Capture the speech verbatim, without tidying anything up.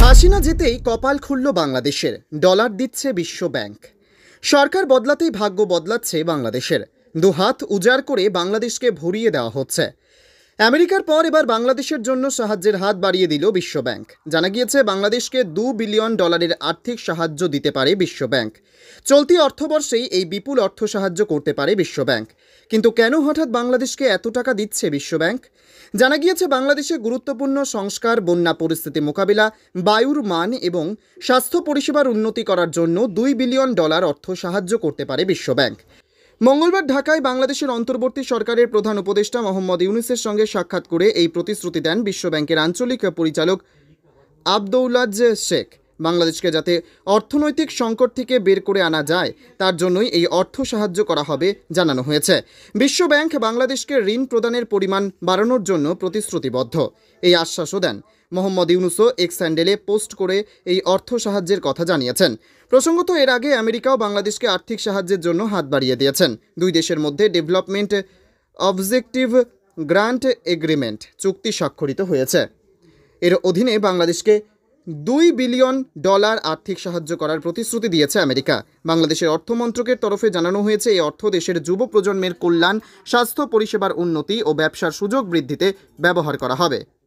হাসিনা যেতেই কপাল খুলল বাংলাদেশের, ডলার দিচ্ছে বিশ্ব ব্যাংক। সরকার বদলাতেই ভাগ্য বদলাচ্ছে বাংলাদেশের। দুহাত উজাড় করে বাংলাদেশকে ভরিয়ে দেওয়া হচ্ছে। আমেরিকার পর এবার বাংলাদেশের জন্য সাহায্যের হাত বাড়িয়ে দিল বিশ্ব ব্যাংক। জানা গিয়েছে বাংলাদেশকে দু বিলিয়ন ডলারের আর্থিক সাহায্য দিতে পারে বিশ্ব ব্যাংক। চলতি অর্থবর্ষেই এই বিপুল অর্থ সাহায্য করতে পারে বিশ্ব ব্যাংক। কিন্তু কেন হঠাৎ বাংলাদেশকে এত টাকা দিচ্ছে বিশ্ব ব্যাংক? জানা গিয়েছে বাংলাদেশে গুরুত্বপূর্ণ সংস্কার, বন্যা পরিস্থিতি মোকাবিলা, বায়ুর মান এবং স্বাস্থ্য পরিষেবার উন্নতি করার জন্য দুই বিলিয়ন ডলার অর্থ সাহায্য করতে পারে বিশ্ব ব্যাংক। মঙ্গলবার ঢাকায় বাংলাদেশের অন্তর্বর্তী সরকারের প্রধান উপদেষ্টা মোহাম্মদ ইউনূসের সঙ্গে সাক্ষাৎ করে এই প্রতিশ্রুতি দেন বিশ্ব ব্যাংকের আঞ্চলিক পরিচালক আবদৌলাজ শেখ। বাংলাদেশকে যাতে অর্থনৈতিক সংকট থেকে বের করে আনা যায় তার জন্যই এই অর্থ সাহায্য করা হবে জানানো হয়েছে। বিশ্ব ব্যাংক বাংলাদেশকে ঋণ প্রদানের পরিমাণ বাড়ানোর জন্য প্রতিশ্রুতিবদ্ধ, এই আশ্বাসও দেন। মোহাম্মদ ইউনূসও এক্স হ্যান্ডেলে পোস্ট করে এই অর্থ সাহায্যের কথা জানিয়েছেন। প্রসঙ্গত, এর আগে আমেরিকাও বাংলাদেশকে আর্থিক সাহায্যের জন্য হাত বাড়িয়ে দিয়েছেন। দুই দেশের মধ্যে ডেভেলপমেন্ট অবজেক্টিভ গ্রান্ট এগ্রিমেন্ট চুক্তি স্বাক্ষরিত হয়েছে। এর অধীনে বাংলাদেশকে দুই বিলিয়ন ডলার আর্থিক সাহায্য করার প্রতিশ্রুতি দিয়েছে আমেরিকা। বাংলাদেশের অর্থমন্ত্রকের তরফে জানানো হয়েছে, এই অর্থ দেশের যুব প্রজন্মের কল্যাণ, স্বাস্থ্য পরিষেবার উন্নতি ও ব্যবসার সুযোগ বৃদ্ধিতে ব্যবহার করা হবে।